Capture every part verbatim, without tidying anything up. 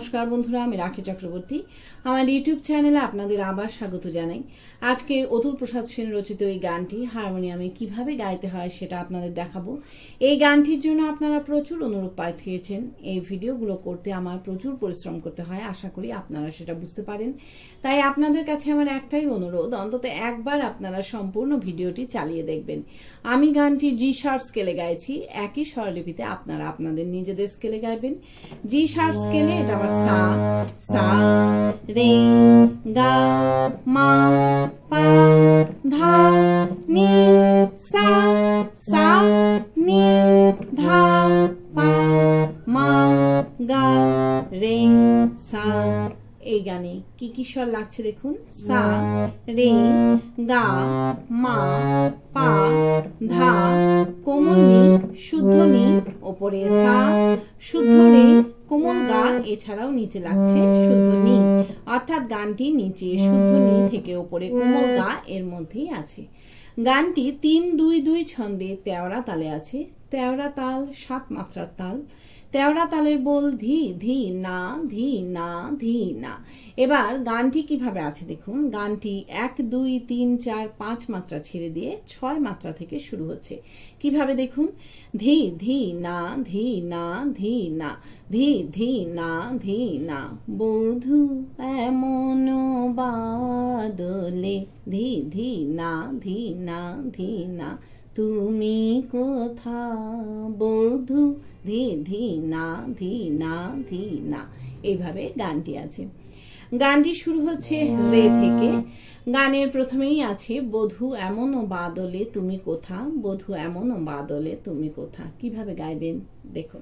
নমস্কার বন্ধুরা, আমি রাখি চক্রবর্তী আমার ইউটিউব চ্যানেলে আপনাদের আবার স্বাগত জানাই। আজকে অতুল প্রসাদ সেন রচিত এই গানটি হারমোনিয়ামে কিভাবে গাইতে হয় সেটা আপনাদের দেখাবো। এই গানটির জন্য আপনারা প্রচুর অনুরোধ পাঠিয়েছেন। এই ভিডিওগুলো করতে আমার প্রচুর পরিশ্রম করতে হয়, আশা করি আপনারা সেটা বুঝতে পারেন। তাই আপনাদের কাছে আমার একটাই অনুরোধ, অন্তত একবার আপনারা সম্পূর্ণ ভিডিওটি চালিয়ে দেখবেন। আমি গানটি জি শার্প স্কেলে গাইছি, একই স্বরলিপিতে আপনারা আপনাদের নিজেদের স্কেলে গাইবেন। জি শার্প স্কেলে এটা আমার সা সা রে গা মা পা ধা নি সা সা নি ধা পা মা গা রে সা। এই গানে কি কি স্বর লাগছে দেখুন, সা রে গা মা পা ধা কোমল নি শুদ্ধ নি ওপরে সা শুদ্ধ রে কোমল গা, এছাড়াও নিচে লাগছে শুদ্ধ নি, অর্থাৎ গানটি নিচে শুদ্ধ নি থেকে ওপরে কোমল গা এর মধ্যেই আছে। গানটি তিন দুই দুই ছন্দে তেওড়া তালে আছে। তেওড়া তাল সাত মাত্রার তাল। তেওড়া তালের বল ধি ধি না ধি না ধি না। এবার গানটি কিভাবে আছে দেখুন, গানটি এক দুই তিন চার পাঁচ মাত্রা ছেড়ে দিয়ে ছয় মাত্রা থেকে শুরু হচ্ছে। কিভাবে দেখুন, ধি ধি না ধি না ধি না ধি ধি না ধি না বধূ এমন বাদলে ধি ধি না ধি না ধি না তুমি কোথা বধূ ধি ধি না ধি না ধি না। এইভাবে গানটি আছে। গানটি শুরু হচ্ছে রে থেকে। গানের প্রথমেই আছে বধূ এমন বাদলে তুমি কোথা, বধূ এমন বাদলে তুমি কোথা। কিভাবে গাইবেন দেখুন,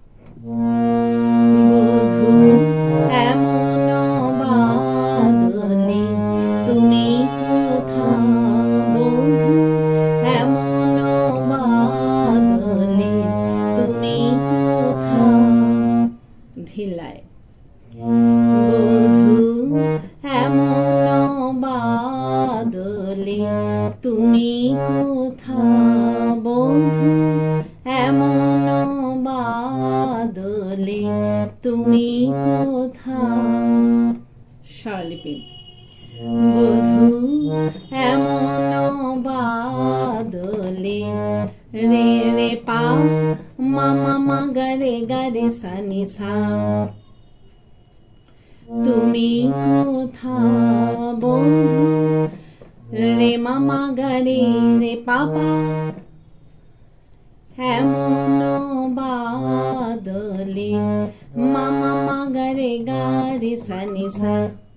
বধূ এমন বাদলে তুমি কোথা, বধূ এমন বাদলে তুমি কোথা। ধিলায় বধূ এমন বাদলে তুমি কোথা, বধূ এমন বাদলে তুমি কোথা। স্বরলিপি বধূ এমন বাদলে রে রে পা মা মা মা গা রে গা রে সা নি সা তুমি কোথা বধূ রে মা মা গা রে রে পা পা এমন বাদলে মা মা মা গা রে গা রে সা নি সা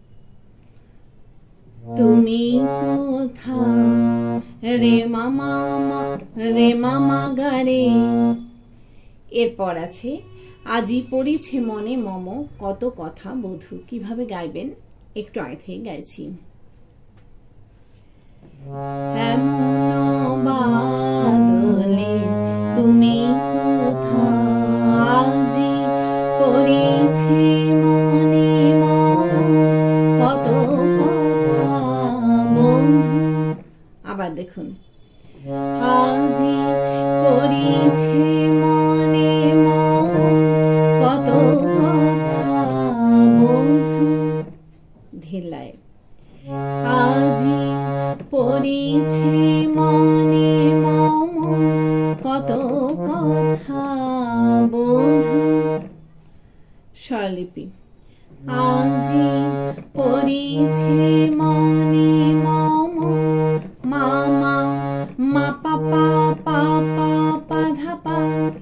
তুমি কোথা রে মামা রে মামা গা রে। এরপর আছে আজি পড়িছে মনে মম কত কথা বধূ। কিভাবে গাইবেন একটু আগে থেকে গাইছি। এমন বাদলে তুমি কোথা আজি পড়িছে মনে মম কত কথা বন্ধু। আবার দেখুন, আজি পড়িছে মনে মম কত কথা বন্ধু। ধিলায় আজি পড়িছে মনে মম কত কথা বন্ধু। স্বরলিপি আজি পড়িছে মনে মম মা মা মা পা পা পা পা পা ধা পা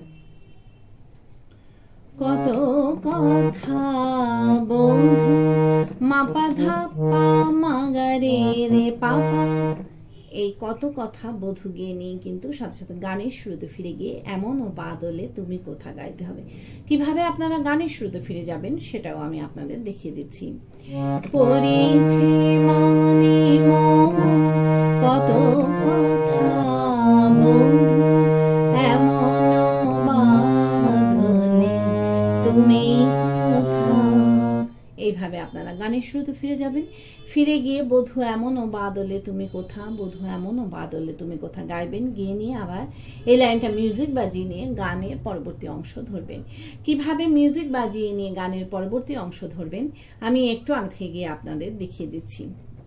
কত কথা বন্ধু মা পা ধা পা মা গা রে রে পা পা। এই কত কথা বধূ গিয়ে নিয়ে কিন্তু সাথে সাথে গানের শুরুতে ফিরে গিয়ে এমন ও বাদলে তুমি কোথা গাইতে হবে। কিভাবে আপনারা গানের শুরুতে ফিরে যাবেন সেটাও আমি আপনাদের দেখিয়ে দিচ্ছি। পড়েছে মনে মম কত কথা বধূ এমন বাদলে তুমি কোথা। এইভাবে আপনারা গানের শুরুতে ফিরে যাবেন। ফিরে গিয়ে বধূ এমনও বাদলে তুমি কোথা, বধূ এমনও বাদলে তুমি কোথা গাইবেন। গিয়ে নিয়ে আবার এই লাইনটা মিউজিক বাজিয়ে নিয়ে গানের পরবর্তী অংশ ধরবেন। কিভাবে মিউজিক বাজিয়ে নিয়ে গানের পরবর্তী অংশ ধরবেন আমি একটু আগে গিয়ে আপনাদের দেখিয়ে দিচ্ছি।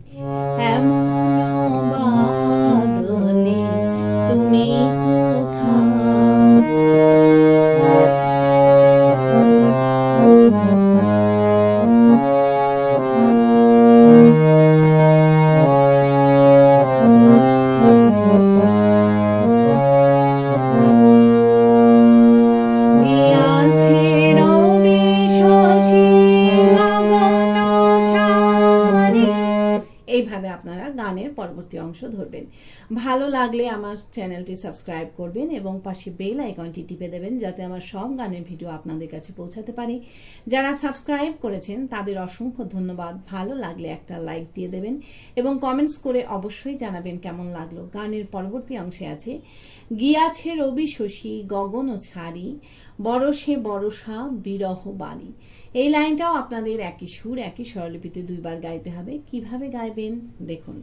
এমনও বাদলে তুমি কোথা, এইভাবে আপনারা গানের পরবর্তী অংশ ধরবেন। ভালো লাগলে আমার চ্যানেলটি সাবস্ক্রাইব করবেন এবং পাশে বেল আইকনটি টিপে দেবেন যাতে আমার সব গানের ভিডিও আপনাদের কাছে পৌঁছাতে পারে। যারা সাবস্ক্রাইব করেছেন তাদের অসংখ্য ধন্যবাদ। ভালো লাগলে একটা লাইক দিয়ে দেবেন এবং কমেন্টস করে অবশ্যই জানাবেন কেমন লাগলো। গানের পরবর্তী অংশে আছে গিয়াছে রবি শশী গগন ছাড়ি, বরসে বরসা বিরহ বাড়ি। এই লাইনটাও আপনাদের একই সুর একই স্বরলিপিতে দুইবার গাইতে হবে। কিভাবে গাইবেন দেখুন।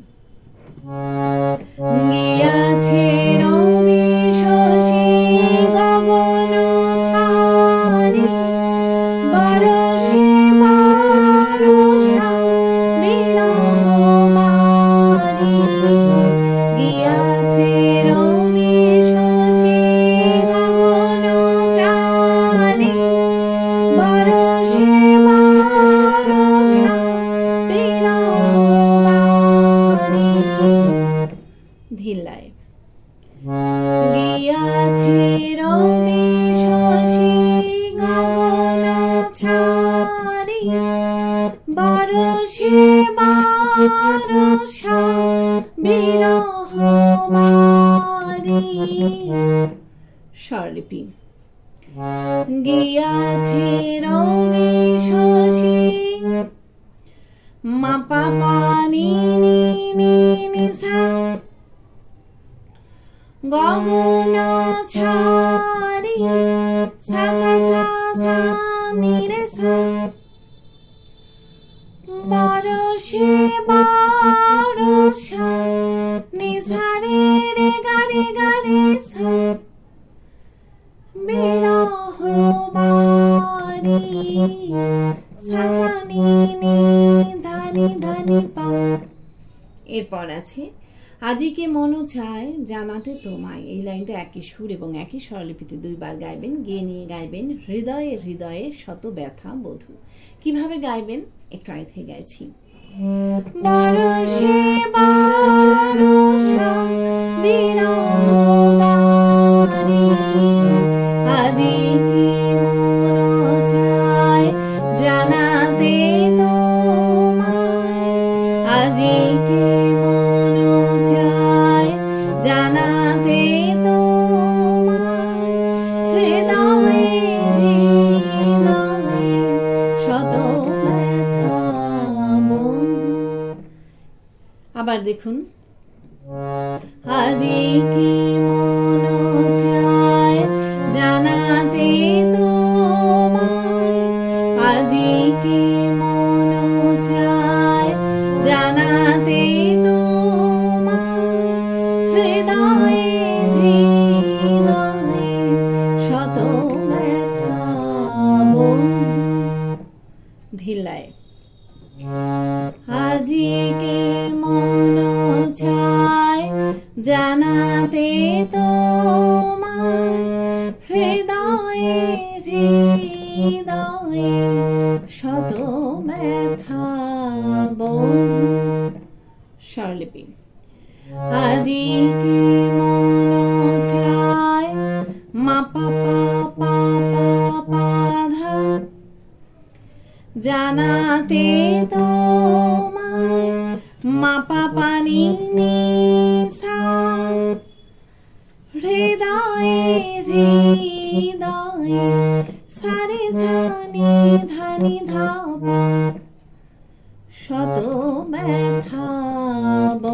গিয়াছে রবি শশী গগন ছাড়ি, বরসে বরসা বিরহ বাড়ি। গিয়াছে রবি শশী গগন ছাড়ি, বরসে বরসা বিরহ বাড়ি। ধিল্লায় গিয়াছে রবি শশী গগন ছাড়ি, বরসে বরসা বিরহ বাড়ি। স্বরলিপি গিয়াছে রবি শশী মা পাপা নি নি নি নি সা, গগন ছাড়ি সা সা সা সা নি রে সা, বরসে বরসা নি সা রে রে গা রে গা রে সা, বিরহ বাড়ি সা সা নি নি ধা নি ধা নি পা। এরপর আছে আজিকে মনো চায় জানাতে তোমায়। এই লাইনটা একই সুর এবং একই স্বরলিপিতে দুইবার গাইবেন। গিয়ে নিয়ে গাইবেন হৃদয়ে হৃদয়ে শত ব্যথা বধূ। কিভাবে গাইবেন একটু আগে থেকে গাইছি। বরসে বরসা বিরহ বাড়ি, আজিকে মনো চায় জানাতে তোমায়, আজিকে মনো চায় জানাতে তোমায়, হৃদয়ে হৃদয়ে শত ব্যথা বন্ধু। আবার দেখুন আজিকে মনো চায় জানাতে তোমায়, আজিকে মনো চায় জানাতে তোমায়, হৃদয়ে হৃদয়ে শত ব্যথা বন্ধু। ধিল্লায় আজিকে মনো চায় জানাতে তোমায়, হৃদয়ে হৃদয়ে শত ব্যথা বন্ধু। স্বরলিপি আজিকে মনো চায় মা পাপা পাপা পাধা, জানাতে তোমায় মা পাপা নি নি সা, হৃদয়ে হৃদয়ে সা রে সা নি ধা নি ধা পা, শত ব্যথা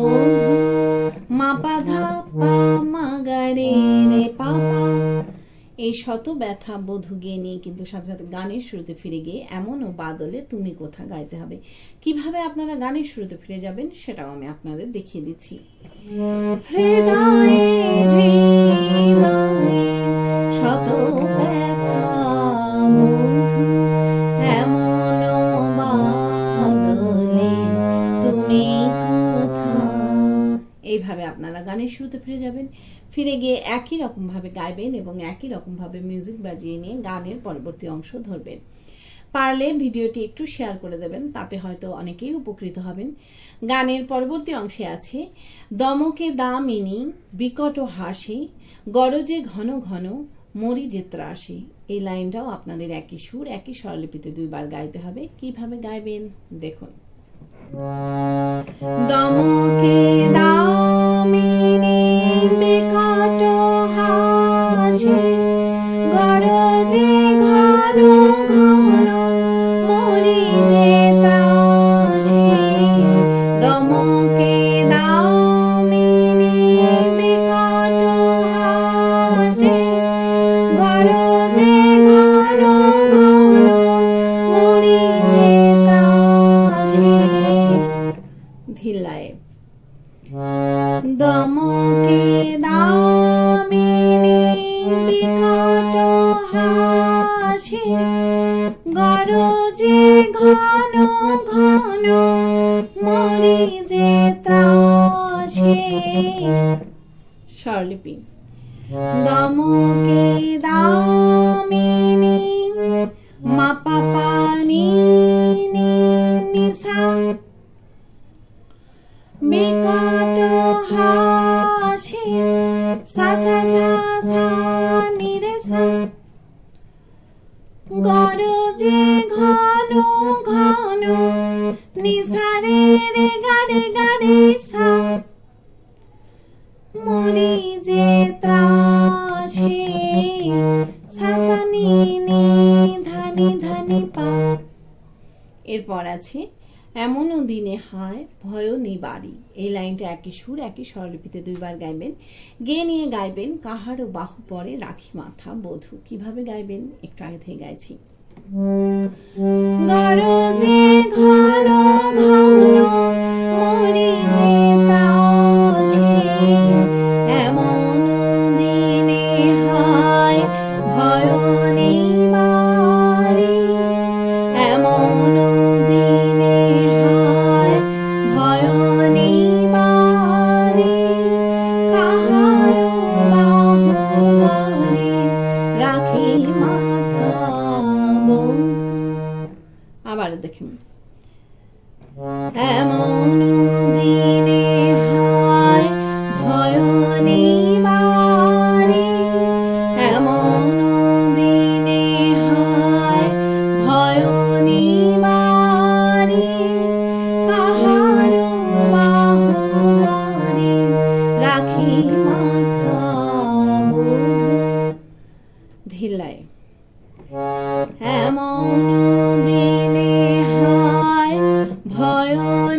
বন্ধু মা পা ধা পা মা গা রে রে পা পা। এই শত ব্যথা বধূ গিয়ে নিয়ে কিন্তু সাথে সাথে গানের শুরুতে ফিরে গিয়ে এমনও বাদলে তুমি কোথা গাইতে হবে। কিভাবে আপনারা গানের শুরুতে ফিরে যাবেন সেটাও আমি আপনাদের দেখিয়ে দিচ্ছি। হৃদয়ে হৃদয়ে শত ব্যথা বধূ এমনও বাদলে তুমি কোথা। এইভাবে আপনারা গানের শুরুতে ফিরে যাবেন, ফিরে গিয়ে একই রকম ভাবে গাইবেন এবং একই রকম ভাবে মিউজিক বাজিয়ে নিয়ে গানের পরবর্তী অংশ ধরবেন। পারলে ভিডিওটি একটু শেয়ার করে দেবেন, তাতে হয়তো অনেকেই উপকৃত হবেন। গানের পরবর্তী অংশে আছে দমকে দামিনী বিকট হাসি গরজে ঘন ঘন মরি যে ত্রাসে। এই লাইনটাও আপনাদের একই সুর একই স্বরলিপিতে দুইবার গাইতে হবে। কিভাবে গাইবেন দেখুন। দমকে দামিনী বিকট হাসি গরজে ঘন ঘন মরি যে ত্রাসে। দমকে দামিনী বিকট হাসি গরজে ঘন ঘন মরি যে ত্রাসে। ধিল্লায় দমকে দামিনী বিকট হাসি গরজে ঘন ঘন মরি যে ত্রাসে। স্বরলিপি দমকে দামিনী মা পা পা নি নি নি সা বিকট হাসি সা সা সা সা নি রে সা গরজে ঘন ঘন নি সা রে রে গা রে গা রে সা মরি যে ত্রাসে। সা সা নি নি ধা নি ধা নি পা। এরপর আছে এমনও দিনে হায় ভয় নিবারি। এই লাইনটা একই সুর একই স্বরলিপিতে দুইবার গাইবেন, গেয়ে নিয়ে গাইবেন কাহারও বাহু পরে রাখি মাথা বধূ। কিভাবে গাইবেন একটু আগে থেকে গাইছি। গরজে ঘন ঘন মরি যে ত্রাসে এমনও দিনে হায় ভয় নিবারি। এমনও দিনে হায় ভয় নিবারি কাহারও বাহু পরে রাখি মাথা বধূ। আবার দেখুন। এমনও দিনে হায় ভয় নিবারি। এমনও দিনে হায় ভয় নিবারি কাহারও বাহু পরে রাখি মাথা বধূ। ধিল্লায় এমনও দিনে হায় ভয়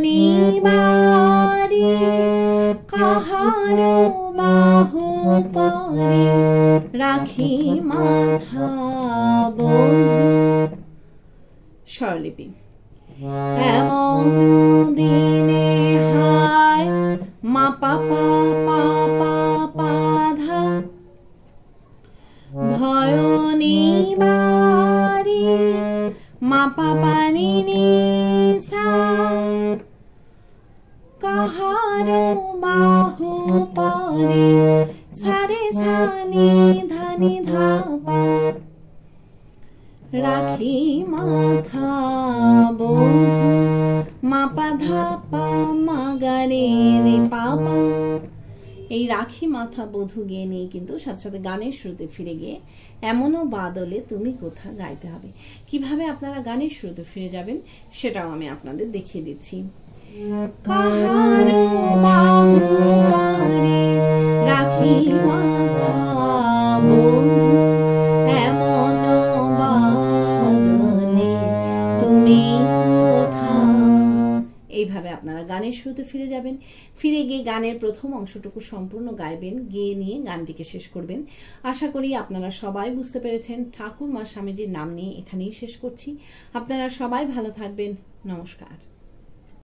নিবারি কাহারও বাহু পরে রাখি মাথা বধূ। স্বরলিপি এমনও দিনে হায় মা পা পা পা পা পা ধা ভয় নিবারি মা পা পা নি নি সা কাহারও বাহু পরে সা রে সা নি ধা নি ধা পা রাখি মাথা বধূ। মা পা ধা পা মা গা রে রে পা পা। এই রাখি মাথা বধূ গিয়ে নিয়ে কিন্তু সাথে সাথে গানের শুরুতে ফিরে গিয়ে এমনও বাদলে তুমি কোথা গাইতে হবে। কিভাবে আপনারা গানের শুরুতে ফিরে যাবেন সেটাও আমি আপনাদের দেখিয়ে দিচ্ছি। কাহারও বাহু পরে রাখি মাথা বধূ এমনও বাদলে তুমি কোথা। এইভাবে আপনারা গানের শুরুতে ফিরে যাবেন, ফিরে গিয়ে গানের প্রথম অংশটুকু সম্পূর্ণ গাইবেন, গেয়ে নিয়ে গানটিকে শেষ করবেন। আশা করি আপনারা সবাই বুঝতে পেরেছেন। ঠাকুর মা স্বামীজির নাম নিয়ে এখানেই শেষ করছি। আপনারা সবাই ভালো থাকবেন। নমস্কার।